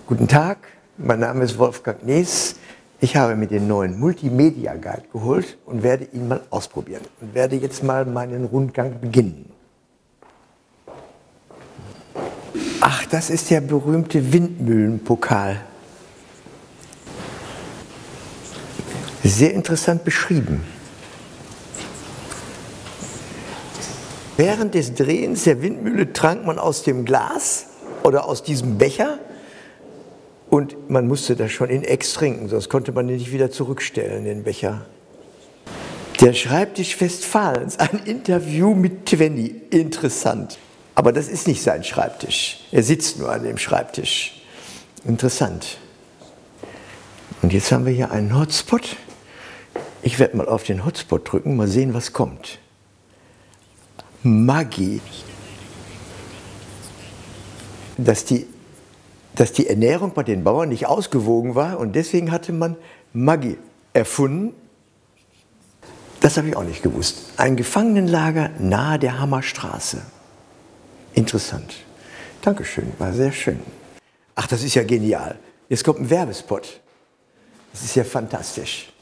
Guten Tag, mein Name ist Wolfgang Nees. Ich habe mir den neuen Multimedia Guide geholt und werde ihn mal ausprobieren und werde jetzt mal meinen Rundgang beginnen. Ach, das ist der berühmte Windmühlenpokal. Sehr interessant beschrieben. Während des Drehens der Windmühle trank man aus dem Glas oder aus diesem Becher und man musste das schon in Ex trinken, sonst konnte man den nicht wieder zurückstellen, den Becher. Der Schreibtisch Westfalens, ein Interview mit Twenny, interessant. Aber das ist nicht sein Schreibtisch, er sitzt nur an dem Schreibtisch. Interessant. Und jetzt haben wir hier einen Hotspot. Ich werde mal auf den Hotspot drücken, mal sehen, was kommt. Maggi. Dass die Ernährung bei den Bauern nicht ausgewogen war und deswegen hatte man Maggi erfunden. Das habe ich auch nicht gewusst. Ein Gefangenenlager nahe der Hammerstraße. Interessant. Dankeschön, war sehr schön. Ach, das ist ja genial. Jetzt kommt ein Werbespot. Das ist ja fantastisch.